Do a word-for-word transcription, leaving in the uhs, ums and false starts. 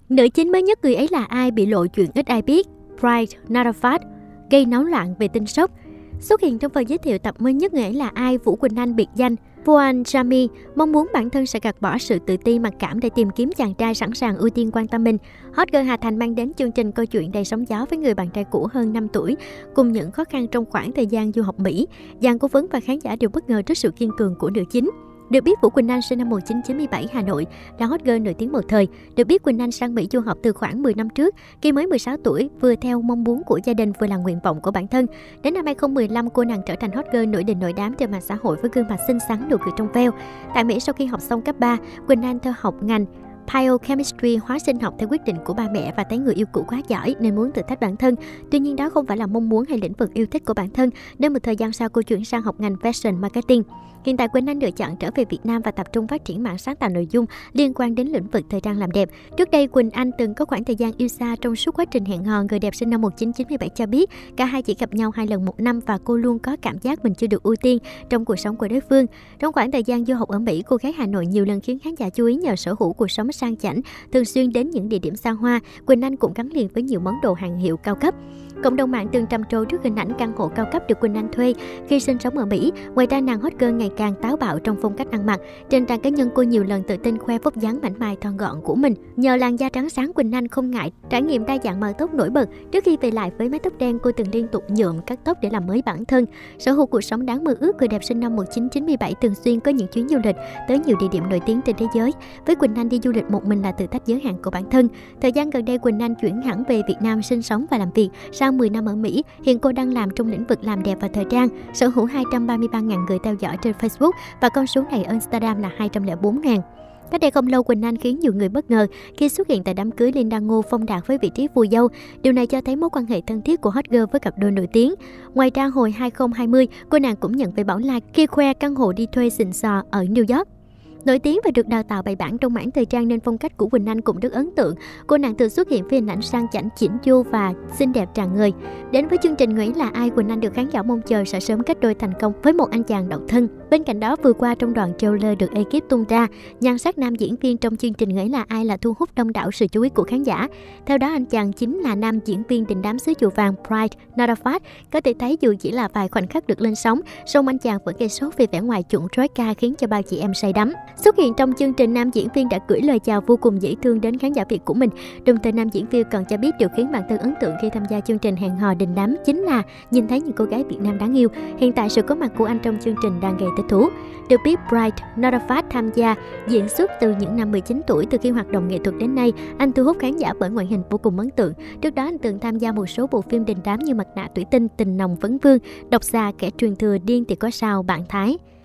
Nữ chính mới nhất Người Ấy Là Ai bị lộ chuyện ít ai biết, Pride Narafat, gây náo loạn về tin sốc. Xuất hiện trong phần giới thiệu tập mới nhất Người Ấy Là Ai, Vũ Quỳnh Anh biệt danh Vuan Jami mong muốn bản thân sẽ gạt bỏ sự tự ti mặc cảm để tìm kiếm chàng trai sẵn sàng ưu tiên quan tâm mình. Hot girl Hà Thành mang đến chương trình câu chuyện đầy sóng gió với người bạn trai cũ hơn năm tuổi, cùng những khó khăn trong khoảng thời gian du học Mỹ. Dàn cố vấn và khán giả đều bất ngờ trước sự kiên cường của nữ chính. Được biết, Vũ Quỳnh Anh sinh năm một nghìn chín trăm chín mươi bảy, Hà Nội, là hot girl nổi tiếng một thời. Được biết, Quỳnh Anh sang Mỹ du học từ khoảng mười năm trước, khi mới mười sáu tuổi, vừa theo mong muốn của gia đình vừa là nguyện vọng của bản thân. Đến năm hai không một lăm, cô nàng trở thành hot girl nổi đình nổi đám trên mạng xã hội với gương mặt xinh xắn, nụ cười trong veo. Tại Mỹ, sau khi học xong cấp ba, Quỳnh Anh theo học ngành Biochemistry, hóa sinh học theo quyết định của ba mẹ và thấy người yêu cũ quá giỏi nên muốn thử thách bản thân. Tuy nhiên đó không phải là mong muốn hay lĩnh vực yêu thích của bản thân, nên một thời gian sau cô chuyển sang học ngành Fashion Marketing. Hiện tại Quỳnh Anh lựa chọn trở về Việt Nam và tập trung phát triển mạng sáng tạo nội dung liên quan đến lĩnh vực thời trang làm đẹp. Trước đây, Quỳnh Anh từng có khoảng thời gian yêu xa. Trong suốt quá trình hẹn hò, người đẹp sinh năm một nghìn chín trăm chín mươi bảy cho biết cả hai chỉ gặp nhau hai lần một năm và cô luôn có cảm giác mình chưa được ưu tiên trong cuộc sống của đối phương. Trong khoảng thời gian du học ở Mỹ, cô gái Hà Nội nhiều lần khiến khán giả chú ý nhờ sở hữu cuộc sống sang chảnh, thường xuyên đến những địa điểm xa hoa. Quỳnh Anh cũng gắn liền với nhiều món đồ hàng hiệu cao cấp. Cộng đồng mạng từng trầm trồ trước hình ảnh căn hộ cao cấp được Quỳnh Anh thuê khi sinh sống ở Mỹ. Ngoài ra, nàng hot girl ngày càng táo bạo trong phong cách ăn mặc. Trên trang cá nhân, cô nhiều lần tự tin khoe vóc dáng mảnh mai thon gọn của mình. Nhờ làn da trắng sáng, Quỳnh Anh không ngại trải nghiệm đa dạng màu tóc nổi bật. Trước khi về lại với mái tóc đen, cô từng liên tục nhuộm cắt tóc để làm mới bản thân. Sở hữu cuộc sống đáng mơ ước, người đẹp sinh năm một nghìn chín trăm chín mươi bảy thường xuyên có những chuyến du lịch tới nhiều địa điểm nổi tiếng trên thế giới. Với Quỳnh Anh, đi du lịch một mình là thử thách giới hạn của bản thân. Thời gian gần đây, Quỳnh Anh chuyển hẳn về Việt Nam sinh sống và làm việc. Sau mười năm ở Mỹ, hiện cô đang làm trong lĩnh vực làm đẹp và thời trang, sở hữu hai trăm ba mươi ba nghìn người theo dõi trên Facebook và con số này ở Instagram là hai trăm lẻ bốn nghìn. Cách đây không lâu, Quỳnh Anh khiến nhiều người bất ngờ khi xuất hiện tại đám cưới Linda Ngô phong đạt với vị trí phù dâu. Điều này cho thấy mối quan hệ thân thiết của hot girl với cặp đôi nổi tiếng. Ngoài ra, hồi hai không hai không, cô nàng cũng nhận về bảo like khi khoe căn hộ đi thuê xịn sò ở New York. Nổi tiếng và được đào tạo bài bản trong mảng thời trang nên phong cách của Quỳnh Anh cũng rất ấn tượng. Cô nàng thường xuất hiện với hình ảnh sang chảnh, chỉnh chu và xinh đẹp tràn người. Đến với chương trình Người Ấy Là Ai, Quỳnh Anh được khán giả mong chờ sẽ sớm kết đôi thành công với một anh chàng độc thân. Bên cạnh đó, vừa qua trong đoạn trailer được ekip tung ra, nhan sắc nam diễn viên trong chương trình Người Ấy Là Ai là thu hút đông đảo sự chú ý của khán giả. Theo đó, anh chàng chính là nam diễn viên đình đám xứ chùa vàng Pride Narafat. Có thể thấy dù chỉ là vài khoảnh khắc được lên sóng, song anh chàng vẫn gây sốt vì vẻ ngoài chuẩn troika khiến cho bao chị em say đắm. Xuất hiện trong chương trình, nam diễn viên đã gửi lời chào vô cùng dễ thương đến khán giả Việt của mình. Đồng thời, nam diễn viên còn cho biết điều khiến bản thân ấn tượng khi tham gia chương trình hẹn hò đình đám chính là nhìn thấy những cô gái Việt Nam đáng yêu. Hiện tại, sự có mặt của anh trong chương trình đang gây thích thú. Được biết, Pride Narafat tham gia diễn xuất từ những năm mười chín tuổi. Từ khi hoạt động nghệ thuật đến nay, anh thu hút khán giả bởi ngoại hình vô cùng ấn tượng. Trước đó, anh từng tham gia một số bộ phim đình đám như Mặt Nạ Thủy Tinh, Tình Nồng Vấn Vương, Độc Xà, Kẻ Truyền Thừa, Điên Thì Có Sao, Bạn Thái.